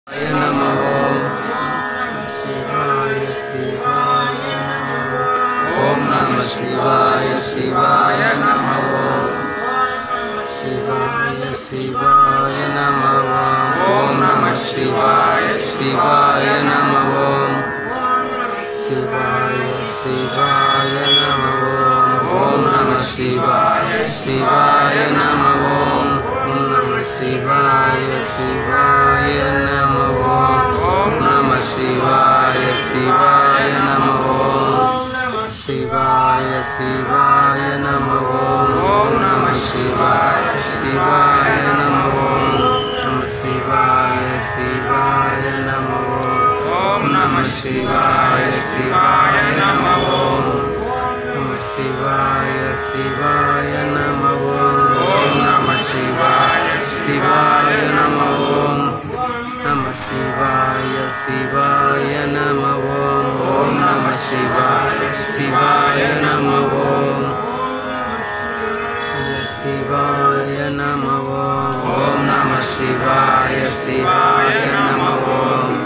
Om Namah Shivaya Shivaya Namaha. Shivaya Shivaya Namaha. Om Namah Shivaya Shivaya Namaha. Shivaya Shivaya Namaha. Om Namah Shivaya Shivaya Namaha. Om Namah Shivaya Shivaya Namaha. Om Namah Shivaya Shivaya Namaha. Shivaya Shivaya Namaha. Om Namah Shivaya Shivaya Namaha. Namah Shivaya Shivaya Namaha. Om Namah Shivaya Shivaya Namaha. Namah Shivaya Shivaya Namaha. Om Namah Shivaya Shivaya Namaha. Namah Shivaya Shivaya Namaha. Om Namah Shivaya Shivaya Namaha. Shivaya Namaha. Om Namah Shivaya Shivaya Namaha.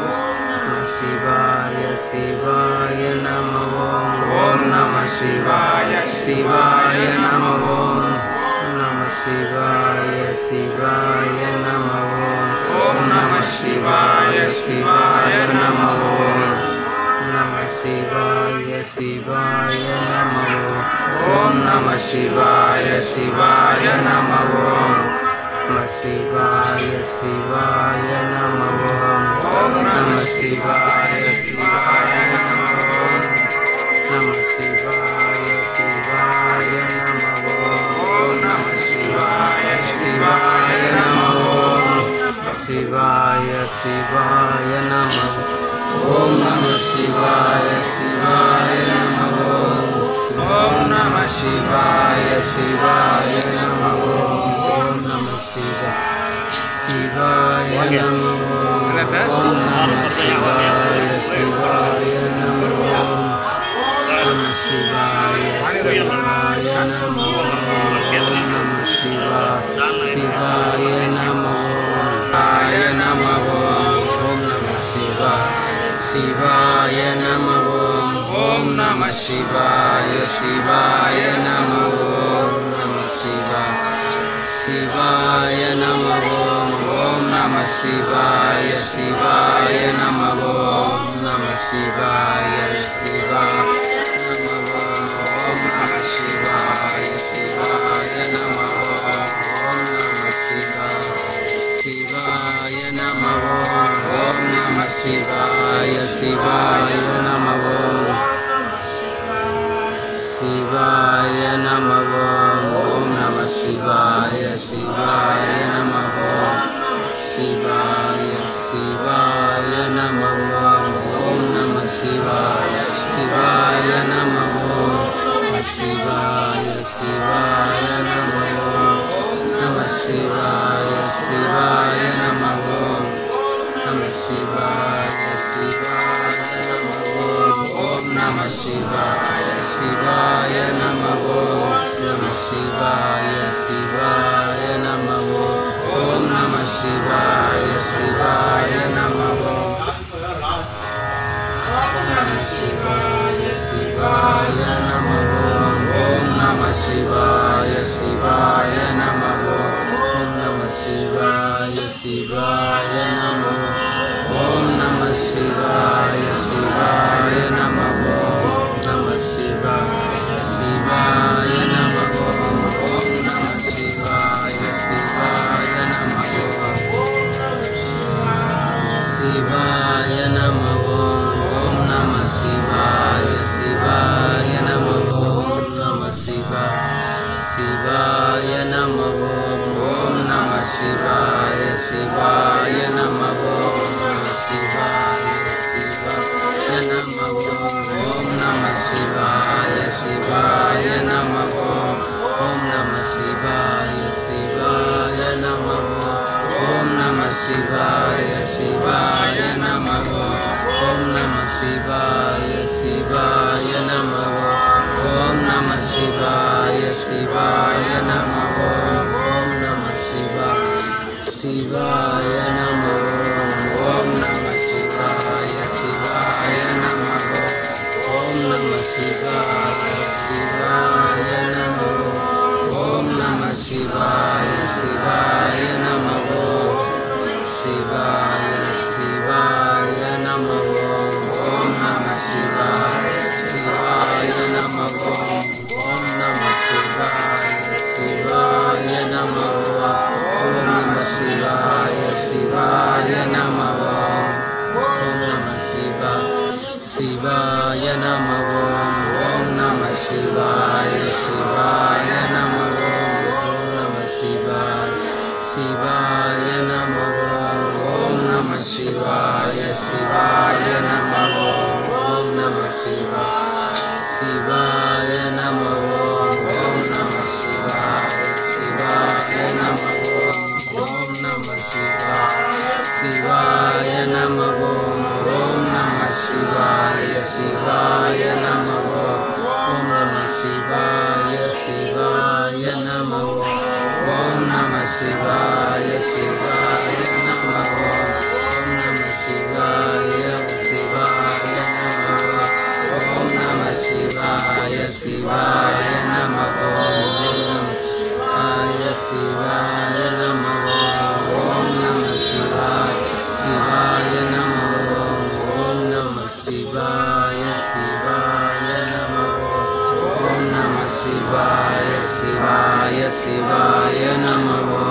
Shivaya Shivaya Namaha. Om Namah Shivaya Shivaya Namaha. Namah Shivaya Shivaya Namaha. Om Namah Shivaya Shivaya Namaha. Namah Shivaya Shivaya Namaha. Om Namah Shivaya Shivaya Namaha. Namah Shivaya Shivaya Namaha. Om Namah Shivaya Shivaya Namaha. Namah Shivaya Shivaya Namaha. Om Namah Shivaya Shivaya Namaha. Shivaya Shivaya Namaha. Om Namah Shivaya Shivaya Namaha. Om Namah Shivaya Shivaya Namaha. Om Namah Shivaya Namaha. Om Namah Shivaya Shivaya Namaha. Namah Shivaya Shivaya Namaha. Om Namah Shivaya Shivaya Namaha. Om Namah Shivaya Shivaya Namaha. Om Namah Shivaya Shivaya Namaha. Shivaya Namaha. Om Namah Shivaya Shivaya Namaha. Namah Shivaya Shivaya Namaha. Om Namah Shivaya Shivaya Namaha. Om Namah Shivaya Namaha. Om Namah Shivaya Shivaya Namaha. Shivaya Namaha. Om Namah Shivaya Shivaya Namaha. Shivaya Shivaya Namaha. Om Namah Shivaya Shivaya Namaha. Shivaya Shivaya Namaha. Namah Shivaya Shivaya Namaha. Namah Shivaya Shivaya Namaha. Om Namah Shivaya Shivaya Namaha. Namah Shivaya Shivaya Namaha. Om Namah Shivaya Shivaya Namaha. Namah Shivaya Shivaya Namaha. Om Namah Shivaya Shivaya Namaha. Om Namah Shivaya Shivaya Namaha. Om Namah Shivaya Shivaya Namaha. Namah Shivaya Shivaya Namaha. Om Namah Shivaya Shivaya Namaha. Shivaya Namaha. Om Namah Shivaya Shivaya Namaha. Namah Shivaya Shivaya Namaha. Om Namah Shivaya Shivaya Namaha. Namah Shivaya Shivaya Namaha. Om Namah Shivaya Shivaya Namaha. Om Namah Shivaya Shivaya Namaha. Om Namah Shivaya Shivaya Namaha. Om Namah Shivaya Shivaya Namaha. Om Namah Shivaya Shivaya Namaha. Om Namah Shivaya Shivaya Namaha. Om Shivaya Namo Om Namah Shivaya Shivaya Namo Om Namah Shivaya Shivaya Namo Om Namah Shivaya Shivaya Namo Om Namah Shivaya Shivaya Namo Om Namah Shivaya Shivaya Namo Om Namah Shivaya Shivaya Namo Om Namah Shivaya Shivaya Namo Om Namah Shivaya Shivaya Namo Om Namah Shivaya Shivaya Namo Om Namah Shivaya Shivaya Namo Om Namah Shivaya Shivaya Namo Shivaya Namo Om Namah Shivaya Shivaya Namo Om Namah Shivaya Shivaya Namo Om Namah Shivaya Shivaya Shivaya Namo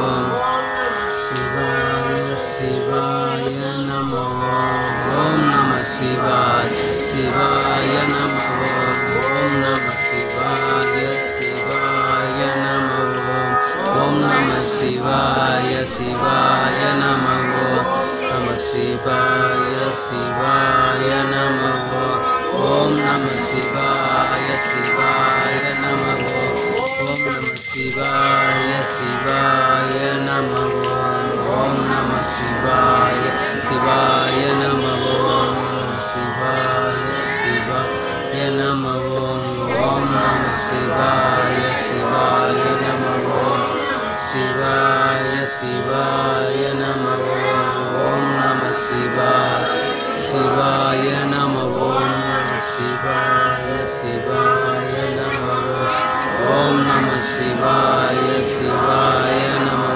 Shivaya Shivaya Namo Om Namah Shivaya Shivaya Namo Om Namah Shivaya Shivaya Namo Om Namah Shivaya Shivaya Namo Namah Shivaya Shivaya Namo Om Namah Shivaya Shivaya Namo Om Namah Shivaya Shivaya Namo Om Namah Shivaya Shivaya Namo Shivaya Shivaya Namo Om Namah Shivaya Shivaya Namo Shivaya Shivaya Namo Om Namah Shivaya Shivaya Namo Shivaya Shivaya Namo Om Namah Shivaya Shivaya Namo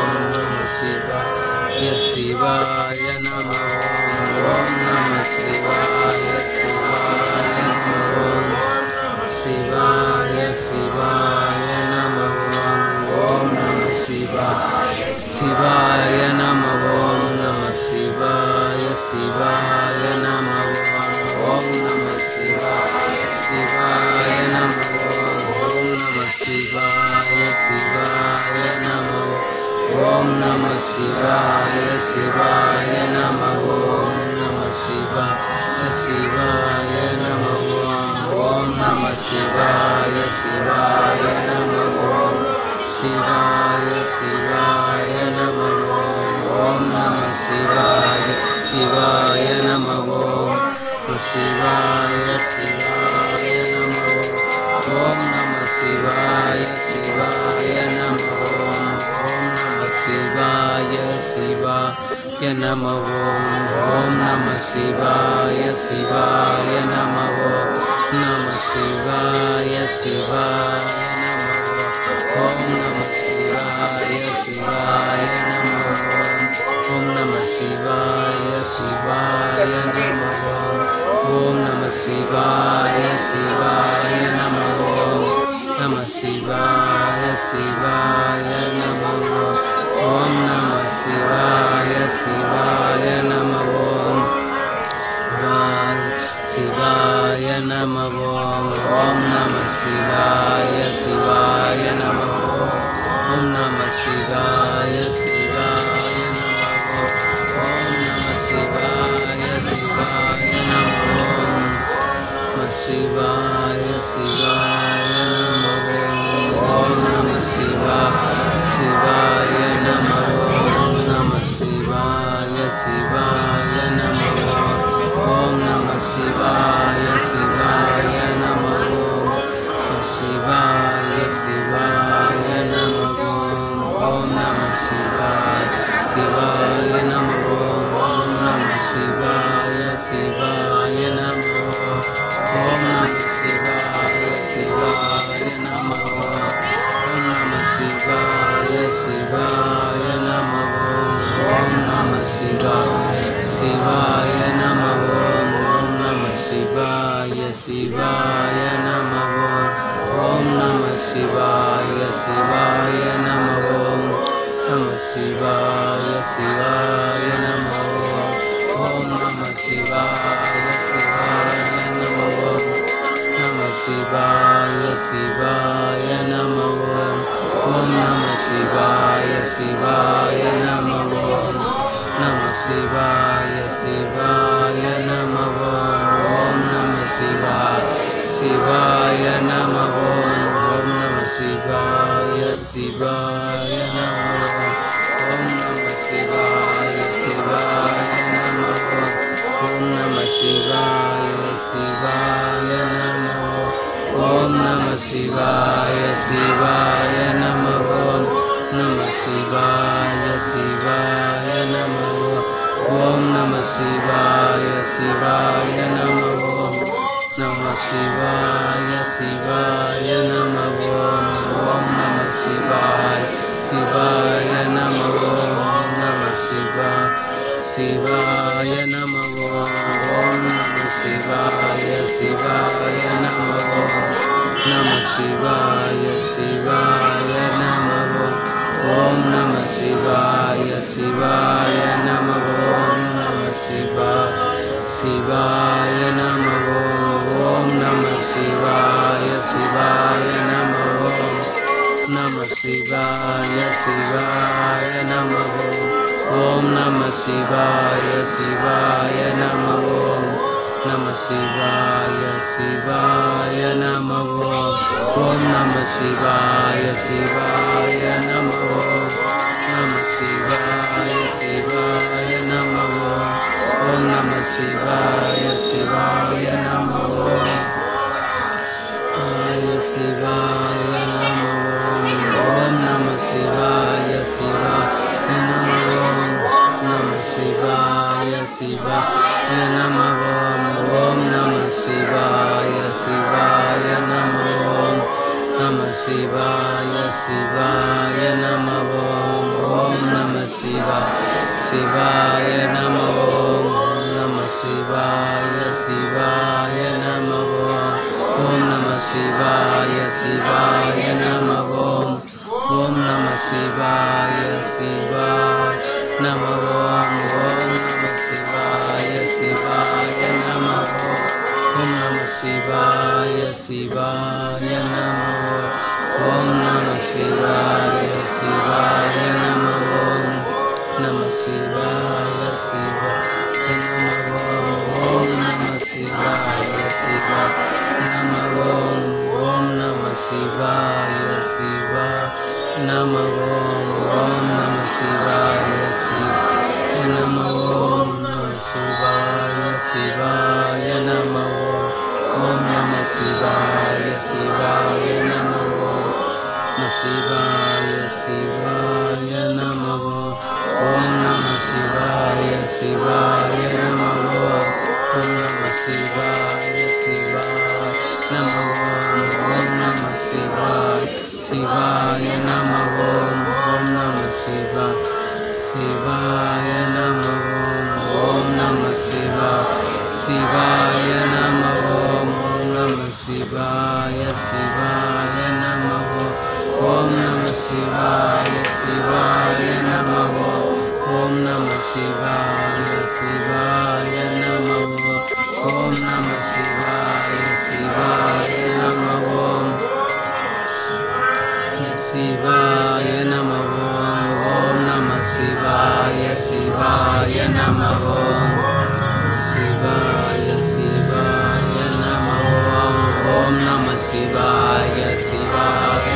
Shivaya Shivaya Namo Om Namah Shivaya Shivaya Namo Shivaya Shivaya Namo Om Namah Shivaya Shivaya Namo Om Namah Shivaya Shivaya Namo Om Namah Shivaya Shivaya Namo Om Namah Shivaya Shivaya Namo Om Namah Shivaya Shivaya Namo Om Namah Shivaya Shivaya Namo Om Namah Shivaya Shivaya Namo Shivaya Shivaya Namo Om Namah Shivaya Shivaya Namo Shivaya Shivaya Namo Om Namah Shivaya Shivaya Namo Om Namah Shivaya Shivaya Namo Om Namah Shivaya Shivaya Namo Namah Shivaya Shivaya Namo Om Namah Shivaya Shivaya Namo Om Namah Shivaya Shivaya Namo Om Namah Shivaya Shivaya Namo Namah Shivaya Shivaya Namo Om Namah Shivaya Shivaya Namo Shivaya Namo Om Namah Shivaya Shivaya Namo Om Namah Shivaya Shivaya Namo Om Namah Shivaya Shivaya Namo Namah Shivaya Shivaya Namo Om Namah Shivaya Shivaya Namo Namah Shivaya Shivaya Namo Om Namah Shivaya Shivaya Namo Shivaya Shivaya Namo Om Namah Shivaya Shivaya Namo Om Namah Shivaya Shivaya Namo Om Namah Shivaya Shivaya Namo Om Namah Shivaya Shivaya Namo Om Namah Shivaya Shivaya Namo Om Namah Shivaya Shivaya Namo Om Namah Shivaya Shivaya Namo Namah Shivaya Shivaya Namo Om Namah Shivaya Shivaya Shivaya Namah Om Namah Shivaya Shivaya Namah Om Namah Shivaya Shivaya Namah Om Namah Shivaya Shivaya Namah Om Namah Shivaya Shivaya Namah Om Namah Shivaya Shivaya Namah Namah Shivaya Shivaya Namah Om Namah Shivaya Shivaya Namah Namah Shivaya Shivaya Namah Om Namah Shivaya Shivaya Namah Namah Shivaya Shivaya Namah Om Namah Shivaya Shivaya Namah Namah Shivaya Shivaya Namah Om Namah Shivaya Shivaya Namah Namah Shivaya Shivaya Namah Om Namah Shivaya Shivaya Namah Namah Shivaya Shivaya Namah Om Namah Shivaya Shivaya Namah Namah Shivaya Shivaya Namah Om Namah Shivaya Shivaya Namah Namah Shivaya Shivaya Namah Om Namah Shivaya Shivaya Namah Shivaya Namah Om Namah Shivaya Shivaya Namah Namah Shivaya Shivaya Namah Om Namah Shivaya Shivaya Namah Namah Shivaya Shivaya Namah Om Namah Shivaya Shivaya Namah Namah Shivaya Shivaya Namah Om Namah Shivaya Shivaya Namah Om Namah Shivaya Shivaya Namah Om Namah Shivaya Shivaya Namah Om Namah Shivaya Shivaya Namah Om Namah Shivaya Shivaya Namah Namah Shivaya Shivaya Namah Om Namah Shivaya Shivaya Namah Om Namah Shivaya Shivaya Namah Om Namah Shivaya Shivaya Namah Om Namah Shivaya Shivaya Namah Om Namah Shivaya Shivaya Namah Namah Shivaya Shivaya Namah Om Namah Shivaya Shivaya Namah Om Namah Shivaya Shivaya Namah Om Namah Shivaya Shivaya Namah Om Namah Shivaya Shivaya Namah Om Namah Shivaya Shivaya Namah Om Namah Shivaya Shivaya Namah Om Namah Shivaya Shivaya Namah Om Namah Shivaya Shivaya Namah Om Namah Shivaya Shivaya Namah Shivaya Namah Om Namah Shivaya Shivaya Namah Shivaya Shivaya Namah Om Namah Shivaya Shivaya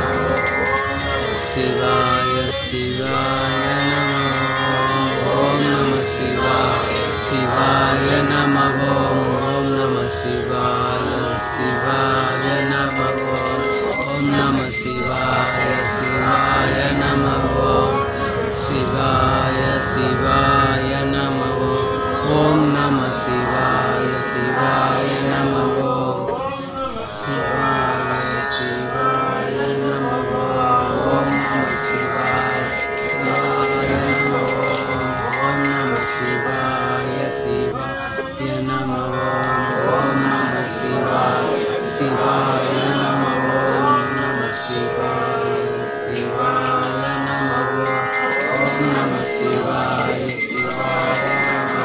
Shivaya Shivaya Namah Om Namah Shivaya Shivaya Namah Om Namah Shivaya Shivaya Namah Om Namah Shivaya Shivaya Namah Shivaya Shivaya Namah Om Namah Shivaya Shivaya Namah Shivaya Shivaya Namah Om Namah Shivaya Shivaya Namah Om Namah Shivaya Shivaya Namah Om Namah Shivaya Shivaya Namah Om Namah Shivaya Shivaya Namah Om Namah Shivaya Shivaya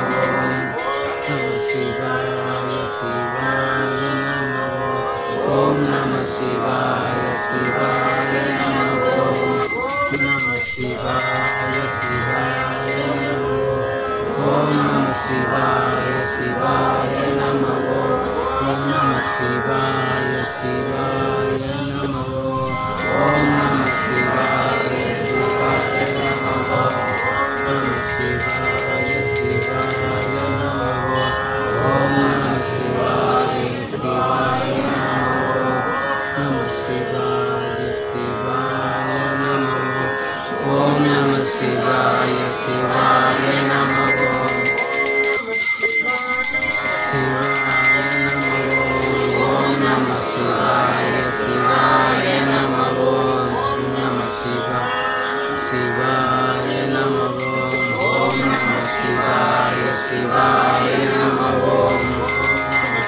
Namah Namah Shivaya Shivaya Namah Om Shivaya Shivaya Namo Om Namah Shivaya Shivaya Namo Om Namah Shivaya Shivaya Namo Namah Shivaya Shivaya Namo Om Namah Shivaya Shivaya Namo Namah Shivaya Shivaya Namo Om Namah Shivaya Shivaya Namo Shivaya Namo Om Namah Shivaya Shivaya Namo Om Namah Shivaya Shivaya Namo Om Namah Shivaya Shivaya Namo Om Namah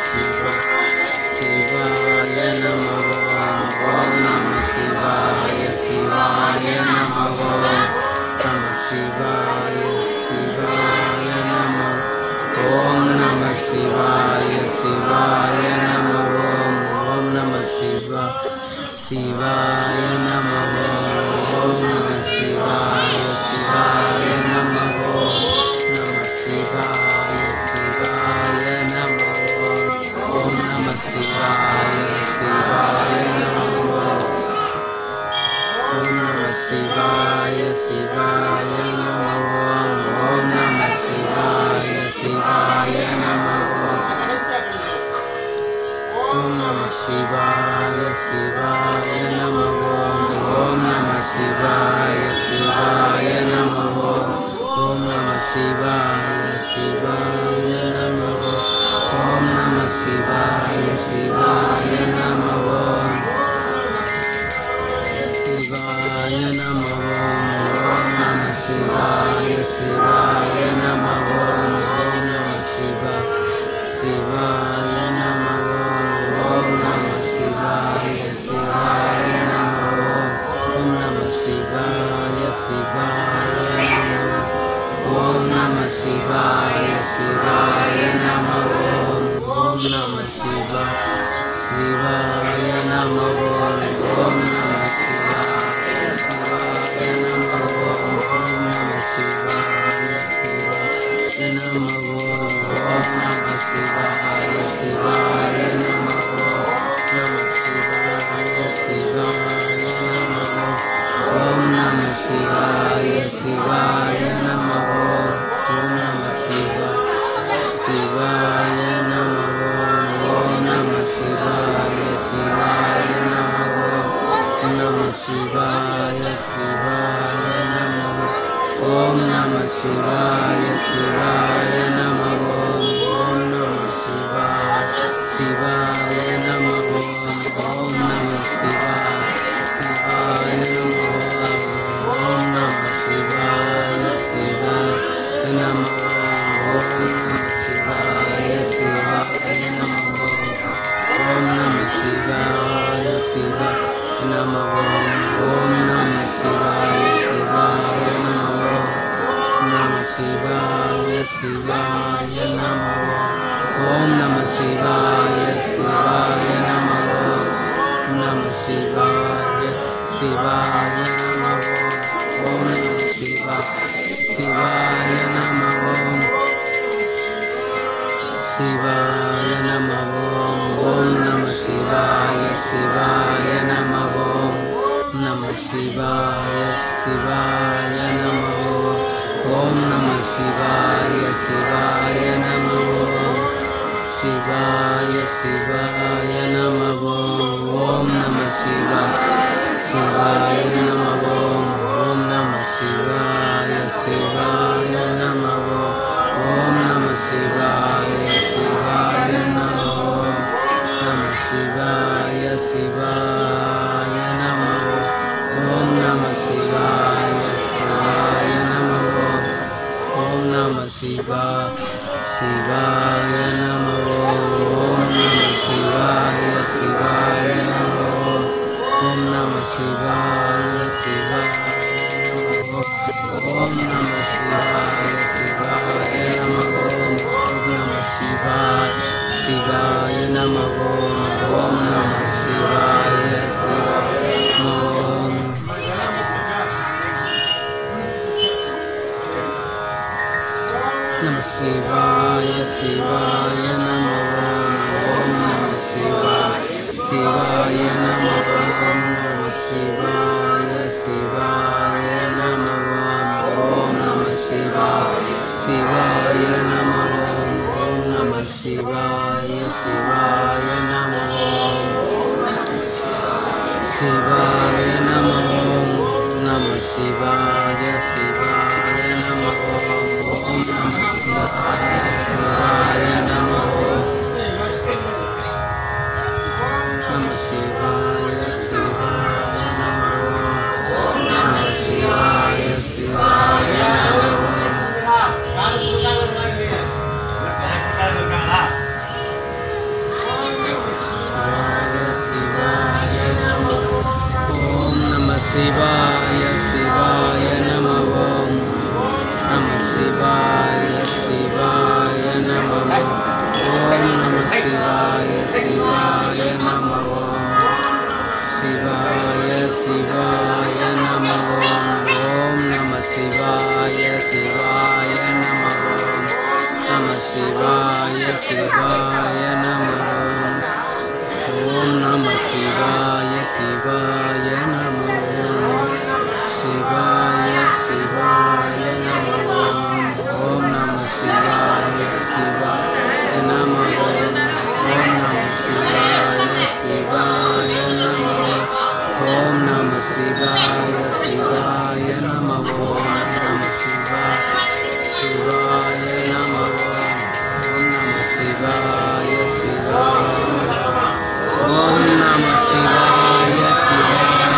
Shivaya Namo Om Namah Shivaya Shivaya Namo Namah Shivaya Shivaya Namo Om Namah Shivaya Shivaya Namo Om Namah Shivaya Shivaya Namo Om Namah Shivaya Shivaya Namo Namah Shivaya Shivaya Namo Om Namah Shivaya Shivaya Namo Om Namah Shivaya Shivaya Namo Om Namah Shivaya Shivaya Namo Om Namah Shivaya Shivaya Namo Om Namah Shivaya Shivaya Namo Om Namah Shivaya Shivaya Namo Om Namah Shivaya Shivaya Namo Shivaya Namo Om Namah Shivaya Shivaya Namo Om Namah Shivaya Shivaya Namo Om Namah Shivaya Shivaya Namo Om Namah Shivaya Shivaya Namo Om Namah Shivaya Shivaya Namo Om Namah Shivaya Shivaya Namo Om Namah Shivaya Shivaya Namo Om Namah Shivaya Shivaya Namo Om Namah Shivaya Shivaya Namo Namah Shivaya Shivaya Namo Om Namah Shivaya Shivaya Namo Om Namah Shivaya Shivaya Namo Om Namah Shivaya Shivaya Namo Om Namah Shivaya Shivaya Namo Om Namah Shivaya Shivaya Namo Om Namah Shivaya Shivaya Namo Om Namah Shivaya Shivaya Namo Om Namah Shivaya Shivaya Namo Om Namah Shivaya Shivaya Namo Om Namah Shivaya Shivaya Namo Om Namah Shivaya Shivaya Namo Namah Shivaya Shivaya Namo Om Namah Shivaya Shivaya Namo Namah Shivaya Shivaya Namo Om Namah Shivaya Shivaya Namo Shivaya Namo Om Namah Shivaya Shivaya Namo Namah Shivaya Shivaya Namo Om Namah Shivaya Shivaya Namo Shivaya Shivaya Namo Om Namah Shivaya Shivaya Namo Om Namah Shivaya Shivaya Namo Om Namah Shivaya Shivaya Namo Namah Shivaya Shivaya Namo Om Namah Shivaya Shivaya Namo Om Namah Shivaya Shivaya Namo Om Namah Shivaya Shivaya Namo Om Namah Shivaya Shivaya Namo Om Namah Shivaya Shivaya Namo Om Namah Shivaya Shivaya Namo Om Namah Shivaya Shivaya Namo Namah Shivaya Shivaya Namo Om Namah Shivaya Shivaya Namo Om Namah Shivaya Shivaya Namo Om Namah Shivaya Shivaya Namo Om Namah Shivaya Shivaya Namo Shivaya Namo Namah Shivaya Shivaya Namo Om Namah Shivaya Shivaya Namo Namah Shivaya Shivaya Namo Namah Shivaya Shivaya Namo Shivaya Shivaya Namo Om Namah Shivaya Shivaya Namo Namah Shivaya Shivaya Namo Om Namah Shivaya Shivaya Namo Shivaya Shivaya Namo Om Namah Shivaya Shivaya Namo Namah Shivaya Shivaya Namo Om Namah Shivaya Shivaya Namo Shivaya Shivaya Namo Om Namah Shivaya Shivaya Namo Om Namah Shivaya Shivaya Namo Om Namah Shivaya Shivaya Namo Om Namah Shivaya Shivaya Namo Om Namah Shivaya Shivaya Om Namah Shivaya Shivaya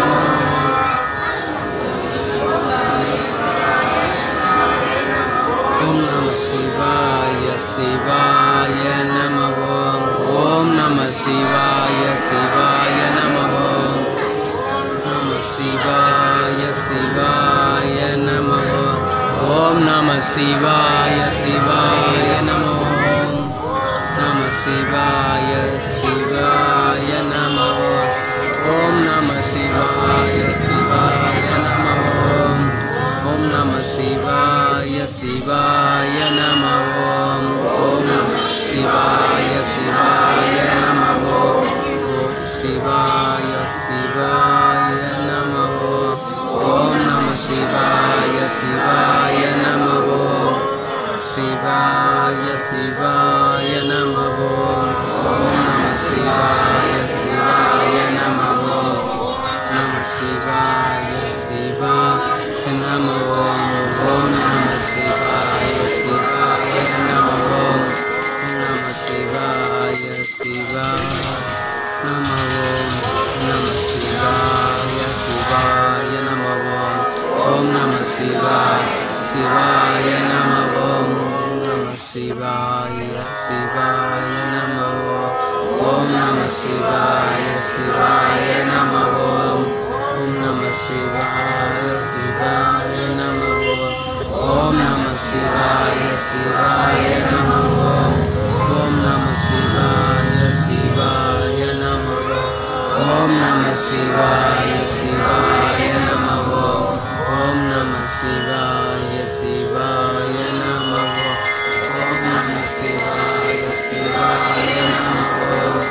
Om Namah Shivaya Shivaya Namo Om Namah Shivaya Shivaya Namo Namah Shivaya Shivaya Namo Om Namah Shivaya Shivaya Namo Namah Shivaya Shivaya Namo Om Namah Shivaya Shivaya Namo Om Namah Shivaya Shivaya Namo Om Namah Shivaya Shivaya Namo Shivaya Shivaya Namo Om Namah Shivaya Shivaya Namo Shivaya Shivaya Namo Om Namah Shivaya Shivaya Namo Namah Shivaya Shivaya Namo Om Namah Shivaya Shivaya Namo Namah Shivaya Shivaya Namo Namah Shivaya Shivaya Namo Om Namah Shivaya Shivaya Namo Namah Shivaya Shivaya Namo Om Namah Shivaya Shivaya Namo Om Namah Shivaya Shivaya Namo Om Namah Shivaya Shivaya Namo Om Namah Shivaya Shivaya Namo Om Namah Shivaya Shivaya Namo Om Namah Shivaya Shivaya Namo Om Namah Shivaya Shivaya Namo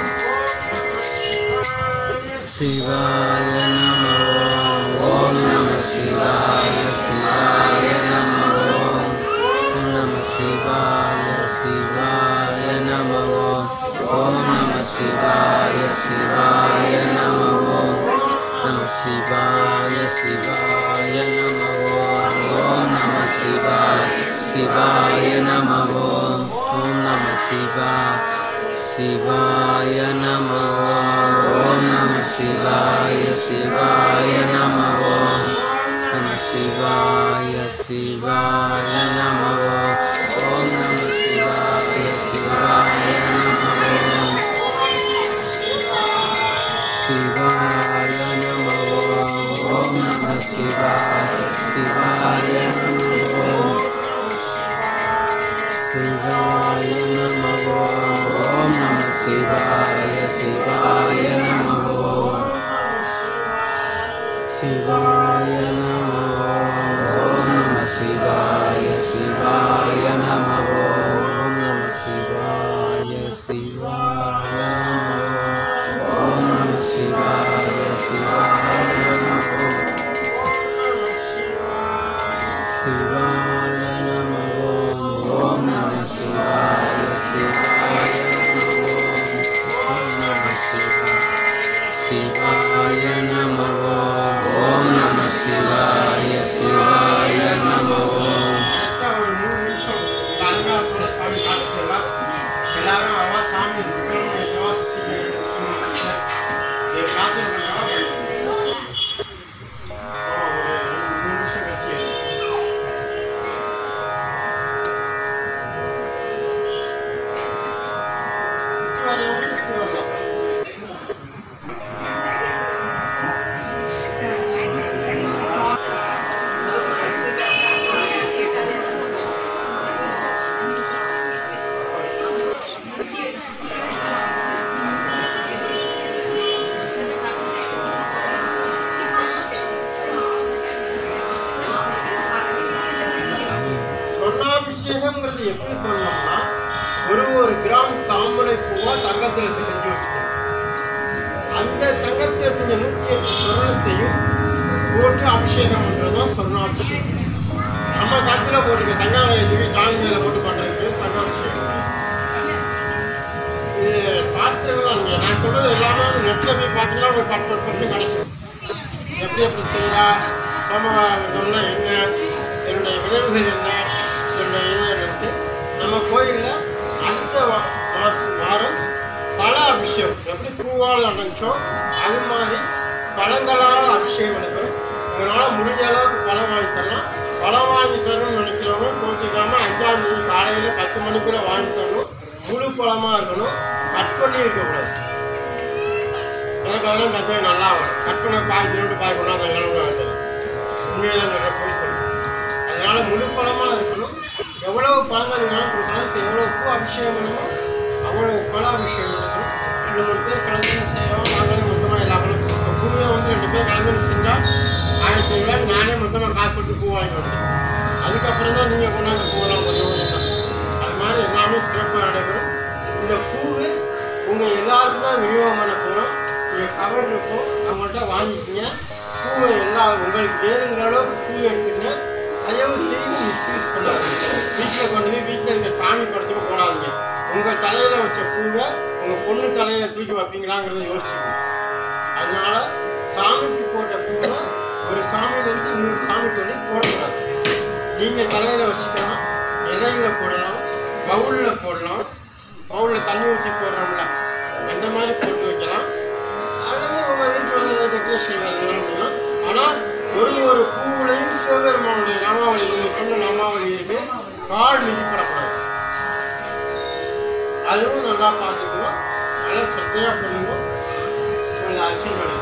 Shivaya Namo Om Namah Shivaya Shivaya Namo Om Namah Shivaya Shivaya Namo Om Namah Shivaya Shivaya Namo Namah Shivaya Shivaya Namo Om Namah Shivaya Shivaya Namo Om Namah Shivaya Shivaya Namo Om Namah Shivaya Shivaya Namo Namah Shivaya Shivaya Namo Om Namah Shivaya Shivaya Namo Shivaya Namo Om Namah Shivaya Shivaya Namo Shivaya Namo Om Namah Shivaya Shivaya Namo Shivaya Namo Om Namah Shivaya Shivaya Namo எல்லாரும் அவா சாமி சுத்தம் என்னவா சுத்தி பிரார்த்தனை பண்ணவா ஒரு 3 நிமிஷம் கழிச்சு சுத்தி வரவங்க சுத்தி வரலாம். சொர்ணாபிஷேகம்ங்கிறது எப்படி பண்ணோம்னா ஒரு கிராம் தாமரை பூவா தங்கத்தில் செஞ்சு வச்சுக்கணும். அந்த தங்கத்தில் செஞ்ச 108 சொர்ணத்தையும் போட்டு அபிஷேகம் பண்றதுதான் சொர்ணாபிஷேகம். நம்ம கழுத்துல போட்டுருக்க தங்க தூக்கி கால் மேல போட்டு பண்றதுக்கு தங்காபிஷேகம். இது சாஸ்திரங்கள் தான். நான் சொல்றது எல்லாமே நெட்ல போய் பார்த்தீங்கன்னா ஒரு பட்டு கிடைச்சிடும். எப்படி செய்யறா சோமவாரம்னா என்ன, என்னுடைய விளைவுகள் என்ன, என்னுடைய இது என்னன்ட்டு நம்ம கோயிலில் அடுத்த வாரம் பல அபிஷேகம் எப்படி பூவால் அணைச்சோ அது மாதிரி பழங்களால் அபிஷேகம் நடக்கும். உங்களால் முடிஞ்ச அளவுக்கு பழம் வாங்கி தரலாம். பழம் வாங்கி தரணும்னு நினைக்கிறவங்க கோச்சிக்காம 5ஆம் தேதி காலையில் 10 மணிக்குள்ள வாங்கி தரணும். முழு பழமாக இருக்கணும். கட் பண்ணி இருக்கக்கூடாது. எனக்கு அதெல்லாம் கற்று நல்லா வரும். கட் பண்ண பாய் கொண்டாந்து கிளம்புறாங்க. உண்மையாக தான் போய் சொல்லணும். அதனால முழு பழமாக இருக்கணும். எவ்வளவு பழங்கள் வேணாலும் கொடுக்கலாம். இப்போ எவ்வளோ பூ அபிஷேகம் பண்ணணுமோ அவ்வளோ பழ அபிஷேகம் பண்ணணும். 2-3 பேர் கலந்து செய்வோம். நாங்களே மொத்தமாக எல்லா பழம் பூவே 2 பேர் கலந்து செஞ்சால் 1500 ரூபாய்க்கு நானே மொத்தமாக காசு கொடுத்து பூ வாங்கி வந்தேன். அதுக்கப்புறம் தான் நீங்கள் கொண்டாந்து பூவெல்லாம் கொஞ்சம் அது மாதிரி எல்லாமே சிறப்பாக நடைபெறும். இந்த பூவு உங்கள் எல்லாருக்கும் தான் விநியோகம் பண்ண போகிறோம். நீங்கள் கவர் இருக்கும், அவங்கள்ட்ட வாங்கிக்கிங்க. பூவை உங்களுக்கு வேணுங்கிற அளவுக்கு பூ எடுத்துங்க. தயவு செய்து மிஸ்யூஸ் பண்ணாது. வீட்டில் கொண்டு போய் வீட்டில் இருக்க சாமி படத்துக்கு போடாதீங்க. உங்கள் தலையில் வச்ச பூவை உங்கள் பொண்ணு தலையில் தூக்கி வைப்பீங்களாங்கிறத யோசிச்சுக்கணும். அதனால சாமிக்கு போட்ட பூவை ஒரு சாமியிலேருந்து இன்னொரு சாமிக்கு வந்து போடக்கூடாது. நீங்கள் தலையில் வச்சுக்கலாம், இலையில போடலாம், பவுலில் போடலாம். பவுலில் தண்ணி ஊற்றி போடுறோம்ல அந்த மாதிரி போட்டு வைக்கலாம். அல்லது உங்கள் வீட்டில் டெக்கரேஷன் வேணும். ஆனால் ஒரு பூவுலையும் சிவபெருமானுடைய நாமாவளி சொன்ன நாமாவளி இருக்கு. கால் மிதிப்படக்கூடாது. அதுவும் நல்லா பார்த்துக்கணும். நல்லா சிரத்தையாக பண்ணுவோம். உங்களை அச்சம் கிடைக்கும்.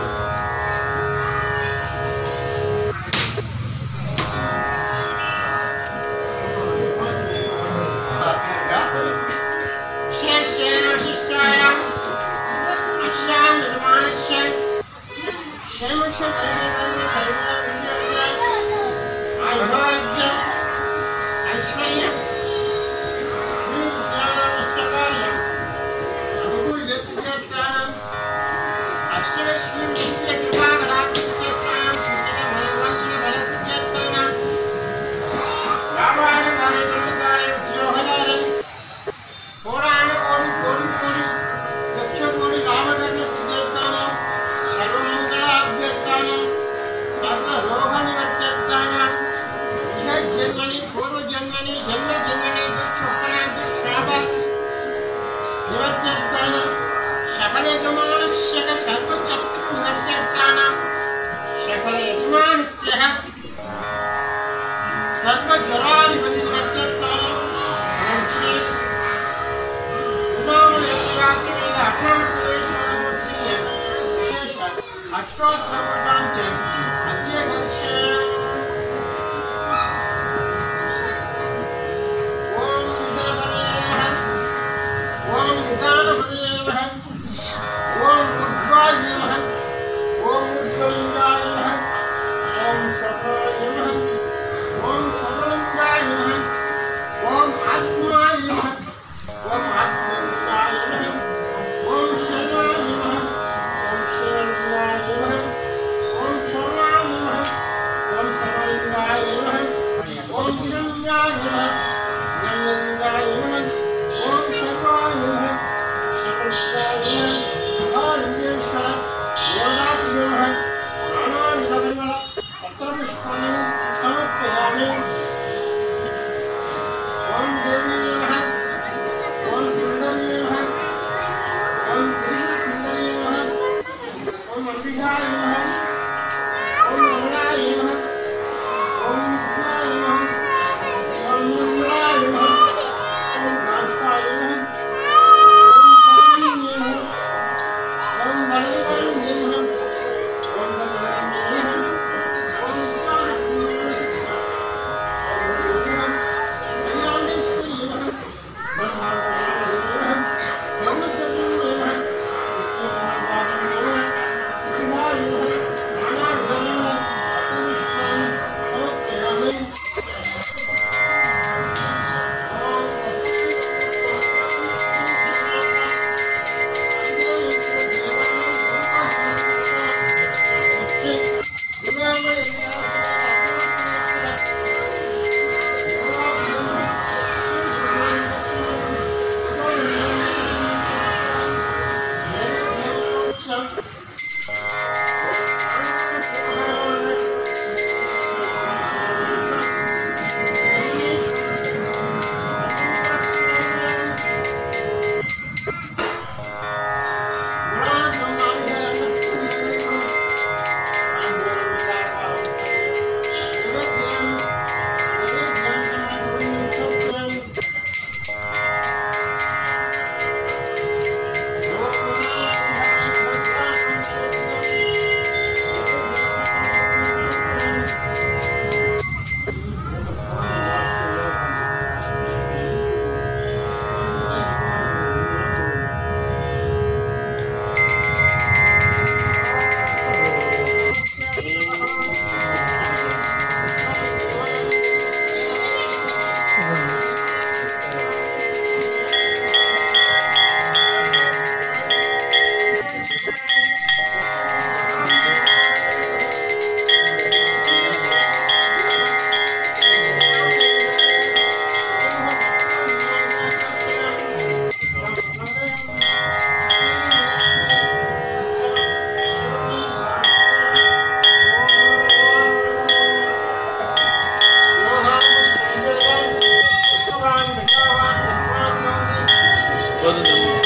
போதும்